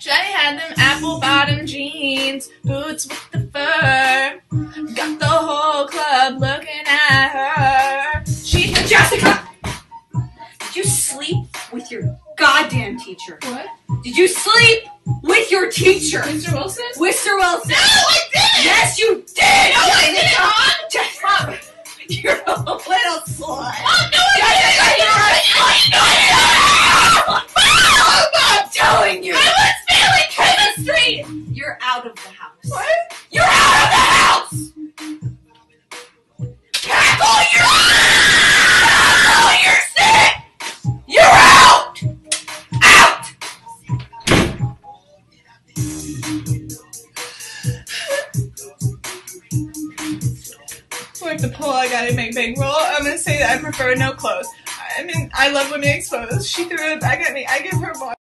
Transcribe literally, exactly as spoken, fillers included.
Shiny had them apple bottom jeans, boots with the fur. Got the whole club looking at her. She Jessica! Did you sleep with your goddamn teacher? What? Did you sleep with your teacher? Mister Wilson? Mister Wilson! No, I didn't! Yes, you did! No, I didn't, Mom! Jessica! You're a little slut. Mom, no, I didn't! Mom, I'm telling you! I was failing chemistry! You're out of the house. What? You're out of the house! Cackle, you're out! Cackle, you're sick! You're out! Out! With the pull, I gotta make big roll. I'm gonna say that I prefer no clothes. I mean, I love women exposed. She threw it back at me. I give her more.